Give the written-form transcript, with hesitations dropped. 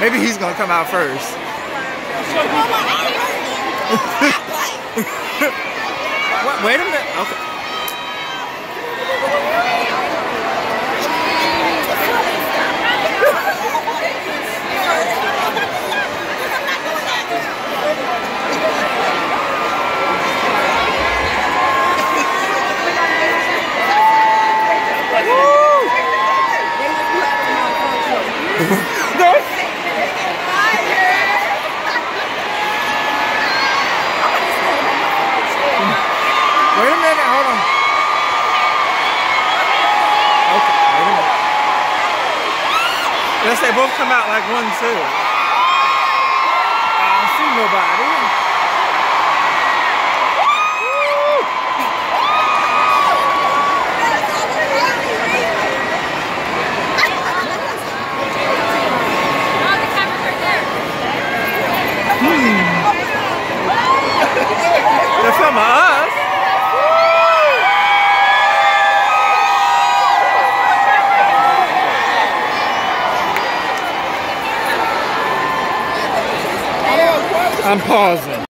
Maybe he's gonna come out first. What? Wait a minute. Okay. Wait a minute, hold on. Okay, wait a minute. Unless they both come out like one, too. I don't see nobody. They're filming us. I'm pausing.